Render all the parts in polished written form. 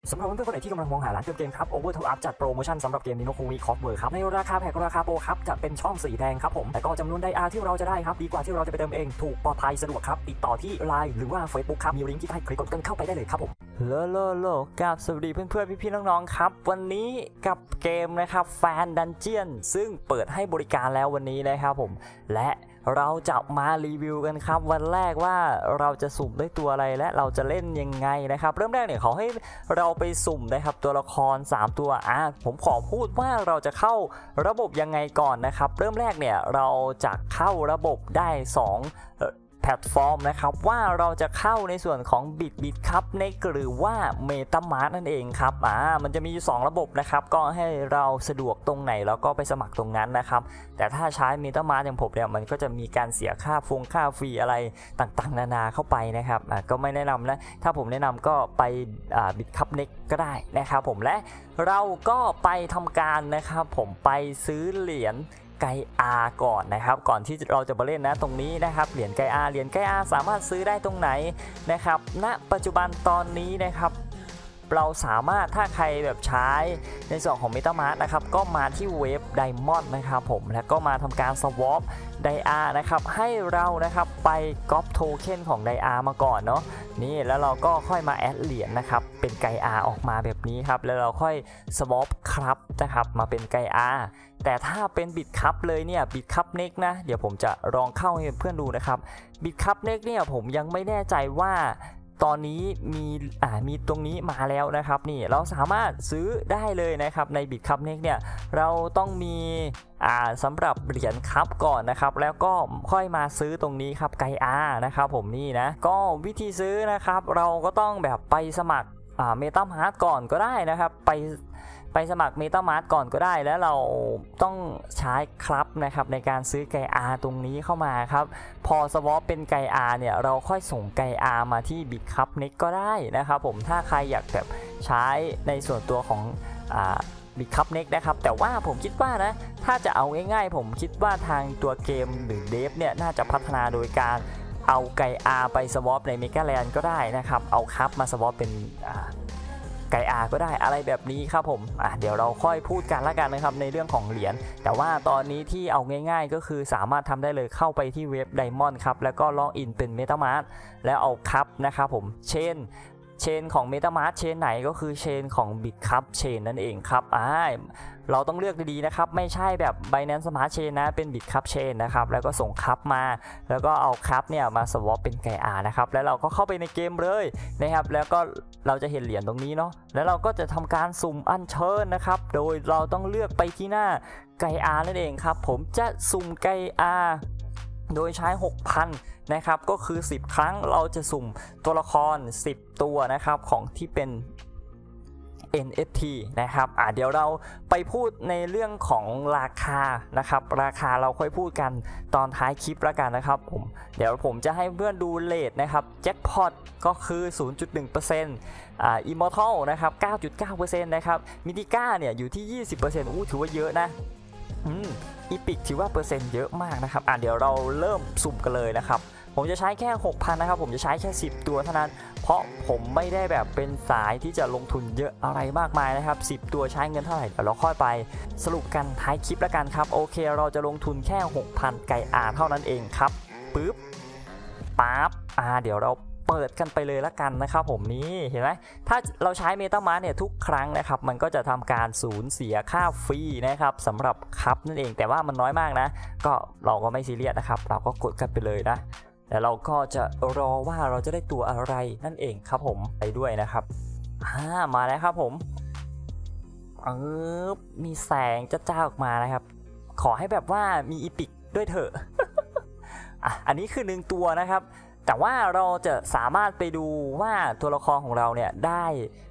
สำหรับเพื่อนๆคนไหนที่กำลังมองหาร้านเติมเกมครับ Over Top Up จัดโปรโมชั่นสำหรับเกม Ni no Kuni Crossword ครับในราคาแพ็คราคาโปรครับจะเป็นช่องสีแดงครับผมแต่ก็จำนวนไดอาร์ที่เราจะได้ครับดีกว่าที่เราจะไปเติมเองถูกปลอดภัยสะดวกครับติดต่อที่ LINE หรือว่า Facebook ครับมีลิงก์ที่ใต้คลิกกดกันเข้าไปได้เลยครับผมโลกับสวัสดีเพื่อนๆพี่ๆน้องๆครับวันนี้กับเกมนะครับแฟนดันเจียนซึ่งเปิดให้บริการแล้ววันนี้นะครับผมและเราจะมารีวิวกันครับวันแรกว่าเราจะสุ่มได้ตัวอะไรและเราจะเล่นยังไงนะครับเริ่มแรกเนี่ยเขาให้เราไปสุ่มนะครับตัวละคร3ตัวผมขอพูดว่าเราจะเข้าระบบยังไงก่อนนะครับเริ่มแรกเนี่ยเราจะเข้าระบบได้2แพลตฟอร์มนะครับว่าเราจะเข้าในส่วนของบิตครับในหรือว่า MetaMask นั่นเองครับมันจะมีอยู่2ระบบนะครับก็ให้เราสะดวกตรงไหนแล้วก็ไปสมัครตรงนั้นนะครับแต่ถ้าใช้ MetaMask อย่างผมเนี่ยมันก็จะมีการเสียค่าฟรีอะไรต่างๆนานาเข้าไปนะครับก็ไม่แนะนำนะถ้าผมแนะนำก็ไปบิตครับเน็กก็ได้นะครับผมและเราก็ไปทำการนะครับผมไปซื้อเหรียญไกอาก่อนนะครับก่อนที่เราจะมาเล่นนะตรงนี้นะครับเหรียญไกอาสามารถซื้อได้ตรงไหนนะครับณปัจจุบันตอนนี้นะครับเราสามารถถ้าใครแบบใช้ในส่วนของ MetaMask นะครับก็มาที่เว็บ Diamond นะครับผมแล้วก็มาทำการ swap ไดอานะครับให้เรานะครับไปก๊อปโทเค็นของไดอามาก่อนเนาะนี่แล้วเราก็ค่อยมาแอดเหรียญนะครับเป็นไกอาออกมาแบบนี้ครับแล้วเราค่อย swap ครับนะครับมาเป็นไกอาแต่ถ้าเป็นบิตครับเลยเนี่ยบิตครับเน็กนะเดี๋ยวผมจะลองเข้าให้เพื่อนดูนะครับบิตครับเน็กเนี่ยผมยังไม่แน่ใจว่าตอนนี้มีตรงนี้มาแล้วนะครับนี่เราสามารถซื้อได้เลยนะครับในบิตครับเน็กเนี่ยเราต้องมีสำหรับเหรียญครับก่อนนะครับแล้วก็ค่อยมาซื้อตรงนี้ครับไกอานะครับผมนี่นะก็วิธีซื้อนะครับเราก็ต้องแบบไปสมัครMetaMask ก่อนก็ได้นะครับไปสมัคร MetaMask ก่อนก็ได้แล้วเราต้องใช้ครับนะครับในการซื้อไกอาตรงนี้เข้ามาครับพอสวอปเป็นไกอาเนี่ยเราค่อยส่งไกอามาที่บิตครับเน็กก็ได้นะครับผมถ้าใครอยากแบบใช้ในส่วนตัวของบิตครับเน็กนะครับแต่ว่าผมคิดว่านะถ้าจะเอาง่ายๆผมคิดว่าทางตัวเกมหรือเดฟเนี่ยน่าจะพัฒนาโดยการเอาไกอาไปสวอปในเมกาแลนด์ก็ได้นะครับเอาครับมาสวอปเป็นไกอาก็ได้อะไรแบบนี้ครับผมเดี๋ยวเราค่อยพูดกันละกันนะครับในเรื่องของเหรียญแต่ว่าตอนนี้ที่เอาง่ายๆก็คือสามารถทำได้เลยเข้าไปที่เว็บ Diamond ครับแล้วก็ล็อกอินเป็น MetaMask แล้วเอาครับนะครับผมเชนของ MetaMask เชนไหนก็คือเชนของ Bitcup Chain นั่นเองครับเราต้องเลือกดีๆนะครับไม่ใช่แบบ Binance Smart Chain นะเป็น Bitcup Chain นะครับแล้วก็ส่งครับมาแล้วก็เอาครับเนี่ยมา swap เป็นไกอานะครับแล้วเราก็เข้าไปในเกมเลยนะครับแล้วก็เราจะเห็นเหรียญตรงนี้เนาะแล้วเราก็จะทำการสุ่มอัญเชิญนะครับโดยเราต้องเลือกไปที่หน้าไกอานั่นเองครับผมจะสุ่มไกอาโดยใช้ 6,000 นะครับก็คือ10ครั้งเราจะสุ่มตัวละคร10ตัวนะครับของที่เป็น NFT นะครับเดี๋ยวเราไปพูดในเรื่องของราคานะครับราคาเราค่อยพูดกันตอนท้ายคลิปแล้วกันนะครับเดี๋ยวผมจะให้เพื่อนดูเรทนะครับแจ็คพอตก็คือ 0.1% Immortal นะครับ 9.9% นะครับมิติก้าเนี่ยอยู่ที่ 20% ถือว่าเยอะนะอีพิกถือว่าเปอร์เซ็นต์เยอะมากนะครับเดี๋ยวเราเริ่มสุ่มกันเลยนะครับผมจะใช้แค่ 6,000 นะครับผมจะใช้แค่10ตัวเท่านั้นเพราะผมไม่ได้แบบเป็นสายที่จะลงทุนเยอะอะไรมากมายนะครับ10ตัวใช้เงินเท่าไหร่เดี๋ยวเราค่อยไปสรุปกันท้ายคลิปแล้วกันครับโอเคเราจะลงทุนแค่ 6,000 ไกอาเท่านั้นเองครับปึ๊บปั๊บเดี๋ยวเราเปิดกันไปเลยละกันนะครับผมนี่เห็นไหมถ้าเราใช้ MetaMask เนี่ยทุกครั้งนะครับมันก็จะทำการสูญเสียค่าฟรีนะครับสำหรับครับนั่นเองแต่ว่ามันน้อยมากนะก็เราก็ไม่ซีเรียสนะครับเราก็กดกันไปเลยนะแต่เราก็จะรอว่าเราจะได้ตัวอะไรนั่นเองครับผมไปด้วยนะครับมาแล้วครับผมมีแสงจ้าออกมานะครับขอให้แบบว่ามีอีพิกด้วยเถอะ อันนี้คือ1ตัวนะครับแต่ว่าเราจะสามารถไปดูว่าตัวละครของเราเนี่ยได้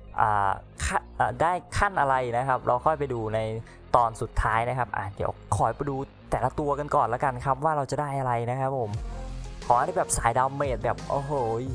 ขั้นอะไรนะครับเราค่อยไปดูในตอนสุดท้ายนะครับเดี๋ยวขอไปดูแต่ละตัวกันก่อนแล้วกันครับว่าเราจะได้อะไรนะครับผมขอได้แบบสายดาเมจแบบโอ้โห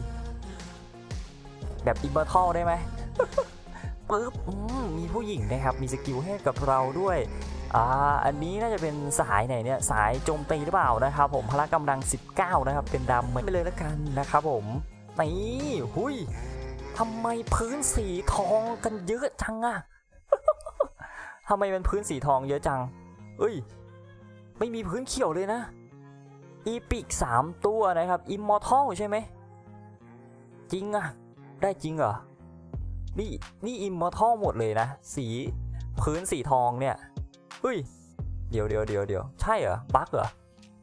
แบบอิมเมอร์ทัลได้ไหม ปึ๊บมีผู้หญิงนะครับมีสกิลให้กับเราด้วยอันนี้น่าจะเป็นสายไหนเนี่ยสายโจมตีหรือเปล่านะครับผมพละกำลัง19นะครับเป็นดาเมจไปเลยแล้วกันนะครับผมนี่หุยทำไมพื้นสีทองกันเยอะจังอะ ทำไมเป็นพื้นสีทองเยอะจังเอ้ยไม่มีพื้นเขียวเลยนะอีพิก3ตัวนะครับอิมมอร์ทัลใช่ไหมจริงอะได้จริงเหรอนี่อิมมอร์ทัลหมดเลยนะสีพื้นสีทองเนี่ยเฮ้ยเดี๋ยวใช่เหรอบั๊กเหรอ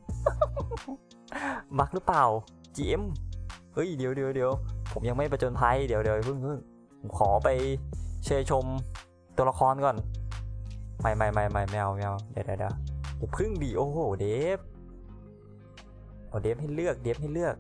บั๊กหรือเปล่า GM เฮ้ยเดี๋ยวผมยังไม่ประจนภัยเดี๋ยวเพิ่งผมขอไปเชยชมตัวละครก่อนไม่เอาเดี๋ยวพึ่งดีโอ้โหเดฟให้เลือกเดฟให้เลือก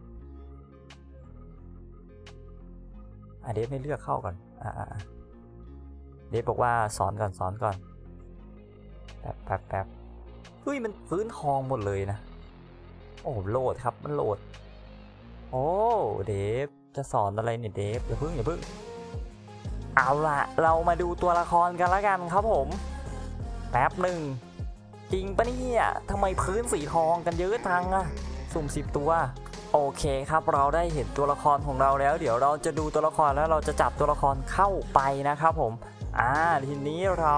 เข้าก่อนเดฟบอกว่าสอนก่อนแป๊บเฮ้ยมันพื้นทองหมดเลยนะโอ้โหลดครับมันโหลดโอ้เดฟจะสอนอะไรเนี่ยเดฟอย่าเพิ่งเอาล่ะเรามาดูตัวละครกันละกันครับผมแป๊บหนึ่งจริงปะเนี่ยทำไมพื้นสีทองกันเยอะจังอะสุ่ม10ตัวโอเคครับเราได้เห็นตัวละครของเราแล้วเดี๋ยวเราจะดูตัวละครแล้วเราจะจับตัวละครเข้าไปนะครับผมทีนี้เรา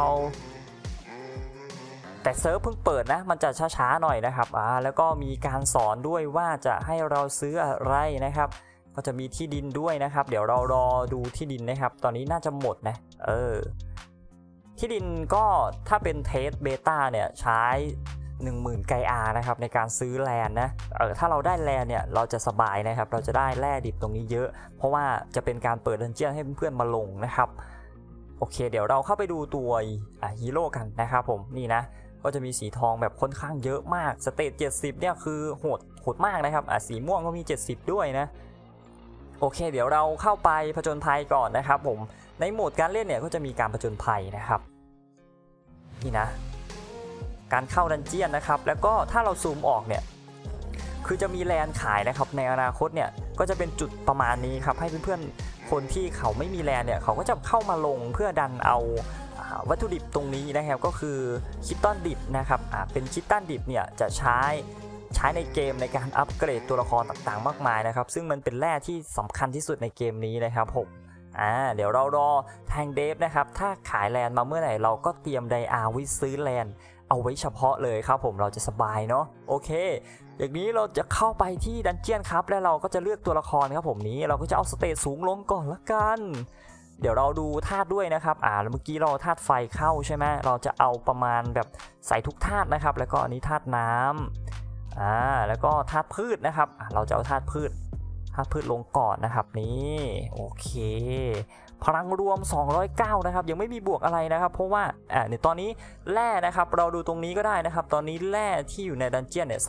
แต่เซิร์ฟเพิ่งเปิดนะมันจะช้าๆหน่อยนะครับแล้วก็มีการสอนด้วยว่าจะให้เราซื้ออะไรนะครับก็จะมีที่ดินด้วยนะครับเดี๋ยวเรารอดูที่ดินนะครับตอนนี้น่าจะหมดนะที่ดินก็ถ้าเป็นเทสเบต้าเนี่ยใช้ 10,000 ไกอาร์นะครับในการซื้อแลนด์นะถ้าเราได้แลนด์เนี่ยเราจะสบายนะครับเราจะได้แร่ดิบตรงนี้เยอะเพราะว่าจะเป็นการเปิดดันเจี้ยนให้เพื่อนๆมาลงนะครับโอเคเดี๋ยวเราเข้าไปดูตัวฮีโร่กันนะครับผมนี่นะก็จะมีสีทองแบบค่อนข้างเยอะมากสเตจ70เนี่ยคือโหดมากนะครับสีม่วงก็มี70ด้วยนะโอเคเดี๋ยวเราเข้าไปผจญภัยก่อนนะครับผมในโหมดการเล่นเนี่ยก็จะมีการผจญภัยนะครับนี่นะการเข้าดันเจี้ยนนะครับแล้วก็ถ้าเราซูมออกเนี่ยคือจะมีแลนด์ขายนะครับในอนาคตเนี่ยก็จะเป็นจุดประมาณนี้ครับให้เพื่อนๆคนที่เขาไม่มีแลนด์เนี่ยเขาก็จะเข้ามาลงเพื่อดันเอาวัตถุดิบตรงนี้นะครับก็คือคิตตันดิบนะครับเป็นคิตตันดิบเนี่ยจะใช้ในเกมในการอัปเกรดตัวละครต่างๆมากมายนะครับซึ่งมันเป็นแร่ที่สำคัญที่สุดในเกมนี้นะครับผมเดี๋ยวเรารอแทงเดฟนะครับถ้าขายแลนด์มาเมื่อไหร่เราก็เตรียมไดอาร์ไว้ซื้อแลนด์เอาไว้เฉพาะเลยครับผมเราจะสบายเนาะโอเคอย่างนี้เราจะเข้าไปที่ดันเจี้ยนครับแล้วเราก็จะเลือกตัวละครครับผมนี้เราก็จะเอาสเตจสูงลงก่อนละกันเดี๋ยวเราดูธาตุด้วยนะครับเมื่อกี้เราธาตุไฟเข้าใช่ไหมเราจะเอาประมาณแบบใส่ทุกธาตุนะครับแล้วก็อันนี้ธาตุน้ำแล้วก็ธาตุพืชนะครับเราจะเอาธาตุพืชลงก่อนนะครับนี่โอเคพลังรวม209นะครับยังไม่มีบวกอะไรนะครับเพราะว่าในตอนนี้แร่นะครับเราดูตรงนี้ก็ได้นะครับตอนนี้แร่ที่อยู่ในดันเจี้ยนเนี่ย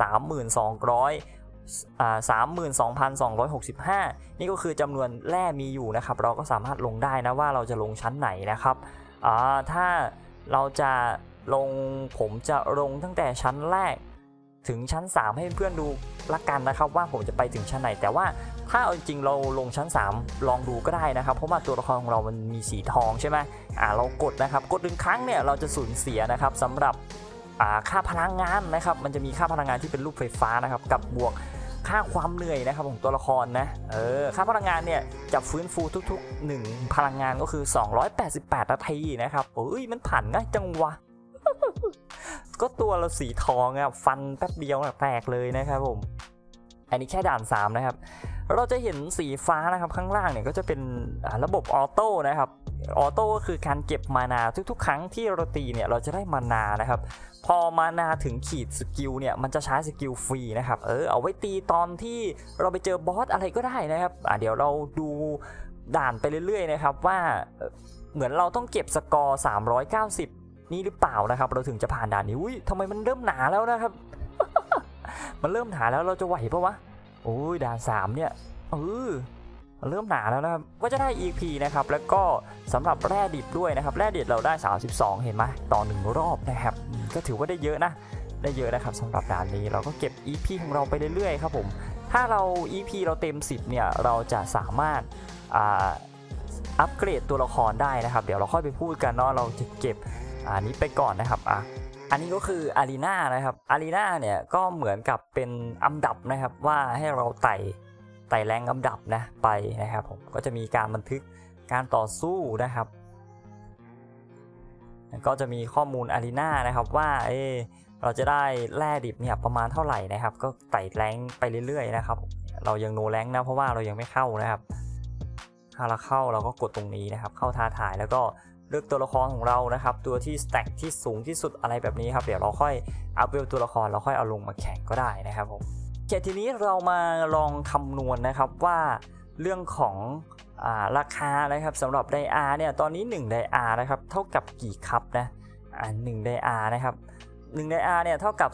32,265นี่ก็คือจำนวนแร่มีอยู่นะครับเราก็สามารถลงได้นะว่าเราจะลงชั้นไหนนะครับถ้าเราจะลงผมจะลงตั้งแต่ชั้นแรกถึงชั้น3ให้เพื่อนดูละกันนะครับว่าผมจะไปถึงชั้นไหนแต่ว่าถ้าเอาจริงเราลงชั้น3ลองดูก็ได้นะครับเพราะว่าตัวละครของเรามันมีสีทองใช่ไหมเรากดนะครับกด1ครั้งเนี่ยเราจะสูญเสียนะครับสำหรับค่าพลังงานนะครับมันจะมีค่าพลังงานที่เป็นรูปไฟฟ้านะครับกับบวกค่าความเหนื่อยนะครับของตัวละครนะค่าพลังงานเนี่ยจะฟื้นฟูทุกๆ1พลังงานก็คือ288นาทีนะครับมันผ่านง่ายจังวะ ก็ตัวเราสีทองฟันแป๊บเดียวแตกเลยนะครับผมอันนี้แค่ด่าน3นะครับเราจะเห็นสีฟ้านะครับข้างล่างเนี่ยก็จะเป็นระบบออโต้นะครับออโต้ก็คือการเก็บมานาทุกๆครั้งที่เราตีเนี่ยเราจะได้มานานะครับพอมานาถึงขีดสกิลเนี่ยมันจะใช้สกิลฟรีนะครับเอาไว้ตีตอนที่เราไปเจอบอสอะไรก็ได้นะครับเดี๋ยวเราดูด่านไปเรื่อยๆนะครับว่าเหมือนเราต้องเก็บสกอร์390นี่หรือเปล่านะครับเราถึงจะผ่านด่านนี้ทำไมมันเริ่มหนาแล้วนะครับ มันเริ่มหนาแล้วเราจะไหวปะวะด่าน3เนี่ยมันเริ่มหนาแล้วนะครับก็จะได้ EP นะครับแล้วก็สำหรับแร่ดิบด้วยนะครับแร่ดิบเราได้32เห็นไหมต่อ1รอบนะครับก็ถือว่าได้เยอะนะครับสำหรับด่านนี้เราก็เก็บ EP ของเราไปเรื่อยๆครับผมถ้าเรา EP เราเต็ม10เนี่ยเราจะสามารถอัปเกรดตัวละครได้นะครับเดี๋ยวเราค่อยไปพูดกันเนาะเราจะเก็บอันนี้ไปก่อนนะครับอันนี้ก็คืออารีนานะครับอารีนาเนี่ยก็เหมือนกับเป็นอันดับนะครับว่าให้เราไต่แรงอันดับนะไปนะครับผมก็จะมีการบันทึกการต่อสู้นะครับก็จะมีข้อมูลอารีนานะครับว่าเราจะได้แร่ดิบเนี่ยประมาณเท่าไหร่นะครับก็ไต่แรงไปเรื่อยๆนะครับเรายังโนแรงนะเพราะว่าเรายังไม่เข้านะครับถ้าเราเข้าเราก็กดตรงนี้นะครับเข้าท้าทายแล้วก็เลือกตัวละครของเรานะครับตัวที่สแต็กที่สูงที่สุดอะไรแบบนี้ครับเดี๋ยวเราค่อยอัพเวลตัวละครเราค่อยเอาลงมาแข่งก็ได้นะครับผมทีนี้เรามาลองคำนวณนะครับว่าเรื่องของราคานะครับสำหรับไดอาร์เนี่ยตอนนี้1ไดอาร์นะครับเท่ากับกี่คัพนะ1ไดอาร์นะครับ1ไดอาร์เนี่ยเท่ากับ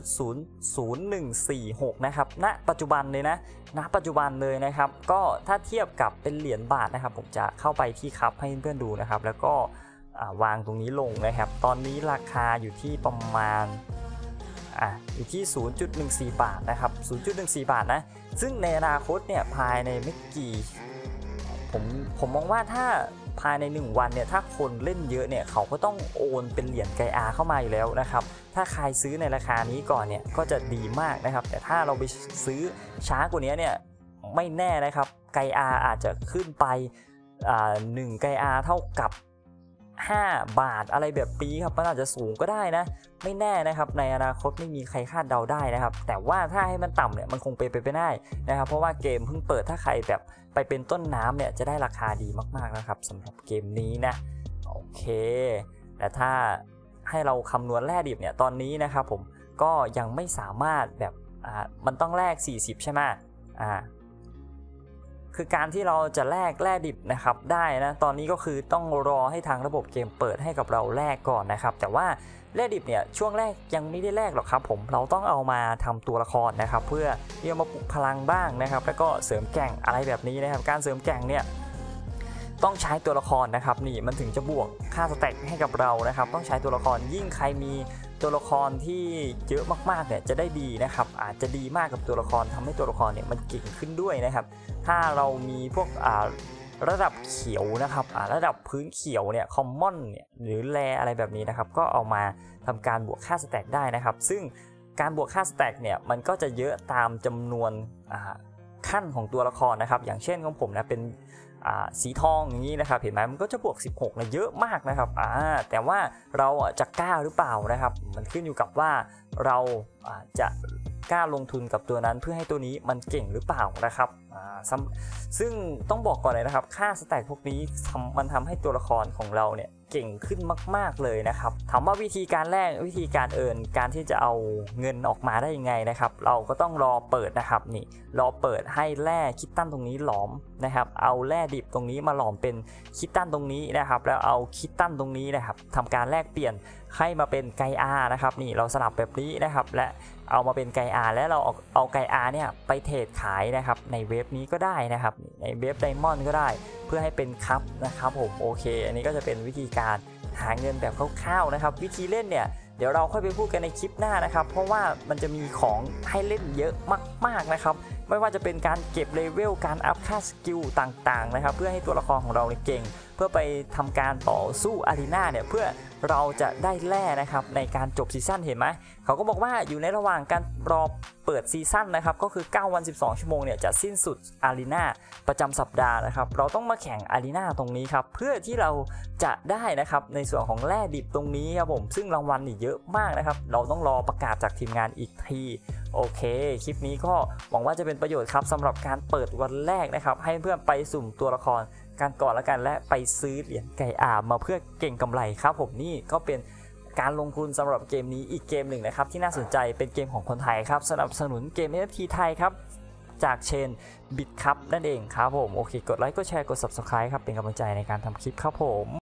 0.00146 นะครับณปัจจุบันเลยนะณปัจจุบันเลยนะครับก็ถ้าเทียบกับเป็นเหรียญบาทนะครับผมจะเข้าไปที่คัพให้เพื่อนๆดูนะครับแล้วก็วางตรงนี้ลงนะครับตอนนี้ราคาอยู่ที่ประมาณอยู่ที่ 0.14 บาทนะครับ 0.14 บาทนะซึ่งในอนาคตเนี่ยภายในไม่กี่ผมมองว่าถ้าภายใน1วันเนี่ยถ้าคนเล่นเยอะเนี่ยเขาก็ต้องโอนเป็นเหรียญไกอาเข้ามาอยู่แล้วนะครับถ้าใครซื้อในราคานี้ก่อนเนี่ยก็จะดีมากนะครับแต่ถ้าเราไปซื้อช้ากว่านี้เนี่ยไม่แน่นะครับไกอาอาจจะขึ้นไป1ไกอาเท่ากับ5 บาทอะไรแบบนี้ครับมันอาจจะสูงก็ได้นะไม่แน่นะครับในอนาคตไม่มีใครคาดเดาได้นะครับแต่ว่าถ้าให้มันต่ำเนี่ยมันคงเป็นไปได้นะครับเพราะว่าเกมเพิ่งเปิดถ้าใครแบบไปเป็นต้นน้ำเนี่ยจะได้ราคาดีมากๆนะครับสำหรับเกมนี้นะโอเคแต่ถ้าให้เราคำนวณแร่ดิบเนี่ยตอนนี้นะครับผมก็ยังไม่สามารถแบบมันต้องแลก40ใช่ไหมคือการที่เราจะแลกแร่ดิบนะครับได้นะตอนนี้ก็คือต้องรอให้ทางระบบเกมเปิดให้กับเราแลกก่อนนะครับแต่ว่าแร่ดิบเนี่ยช่วงแรกยังไม่ได้แลกหรอกครับผมเราต้องเอามาทำตัวละครนะครับเพื่อที่จะมาปลุกพลังบ้างนะครับแล้วก็เสริมแกร่งอะไรแบบนี้นะครับการเสริมแกร่งเนี่ยต้องใช้ตัวละครนะครับนี่มันถึงจะบวกค่าสแต็กให้กับเรานะครับต้องใช้ตัวละครยิ่งใครมีตัวละครที่เยอะมากๆเนี่ยจะได้ดีนะครับอาจจะดีมากกับตัวละครทำให้ตัวละครเนี่ยมันเก่งขึ้นด้วยนะครับถ้าเรามีพวกระดับเขียวนะครับระดับพื้นเขียวเนี่ยคอมมอนเนี่ยหรือแรอะไรแบบนี้นะครับก็เอามาทำการบวกค่าสแต็กได้นะครับซึ่งการบวกค่าสแต็กเนี่ยมันก็จะเยอะตามจำนวนขั้นของตัวละครนะครับอย่างเช่นของผมนะเป็นสีทองอย่างนี้นะครับเห็นไหมมันก็จะบวก16นะเยอะมากนะครับแต่ว่าเราจะกล้าหรือเปล่านะครับมันขึ้นอยู่กับว่าเราจะกล้าลงทุนกับตัวนั้นเพื่อให้ตัวนี้มันเก่งหรือเปล่านะครับซึ่งต้องบอกก่อนเลยนะครับค่าสแต็กพวกนี้มันทำให้ตัวละครของเราเนี่ยเก่งขึ้นมากๆเลยนะครับถามว่าวิธีการแลกวิธีการการที่จะเอาเงินออกมาได้ยังไงนะครับเราก็ต้องรอเปิดนะครับนี่รอเปิดให้แร่คิตตันตรงนี้หลอมนะครับเอาแร่ดิบตรงนี้มาหลอมเป็นคิตตันตรงนี้นะครับแล้วเอาคิตตันตรงนี้นะครับทำการแลกเปลี่ยนให้มาเป็นไกอานะครับนี่เราสลับแบบนี้นะครับและเอามาเป็นไกอาและเราเอาไกอาเนี่ยไปเทรดขายนะครับในเว็บนี้ก็ได้นะครับในเว็บไดมอนด์ก็ได้เพื่อให้เป็นคัพนะครับผมโอเคอันนี้ก็จะเป็นวิธีการหาเงินแบบคร่าวๆนะครับวิธีเล่นเนี่ยเดี๋ยวเราค่อยไปพูดกันในคลิปหน้านะครับเพราะว่ามันจะมีของให้เล่นเยอะมากๆนะครับไม่ว่าจะเป็นการเก็บเลเวลการอัพค่าสกิลต่างๆนะครับเพื่อให้ตัวละครของเราเก่งเพื่อไปทำการต่อสู้อารีนาเนี่ยเพื่อเราจะได้แร่นะครับในการจบซีซั่นเห็นไหมเขาก็บอกว่าอยู่ในระหว่างการรอเปิดซีซั่นนะครับก็คือ9วัน12ชั่วโมงเนี่ยจะสิ้นสุดอารีนาประจำสัปดาห์นะครับเราต้องมาแข่งอารีนาตรงนี้ครับเพื่อที่เราจะได้นะครับในส่วนของแร่ดิบตรงนี้ครับผมซึ่งรางวัลนี่เยอะมากนะครับเราต้องรอประกาศจากทีมงานอีกทีโอเคคลิปนี้ก็หวังว่าจะเป็นประโยชน์ครับสำหรับการเปิดวันแรกนะครับให้เพื่อนไปสุ่มตัวละครการก่อนแล้วกันและไปซื้อเหรียญไก่อามาเพื่อเก่งกำไรครับผมนี่ก็เป็นการลงทุนสำหรับเกมนี้อีกเกมหนึ่งนะครับที่น่าสนใจเป็นเกมของคนไทยครับสนับสนุนเกม NFT ไทยครับจากเชนบิตครับนั่นเองครับผมโอเคกดไลค์กดแชร์กด Subscribe ครับเป็นกำลังใจในการทำคลิปครับผม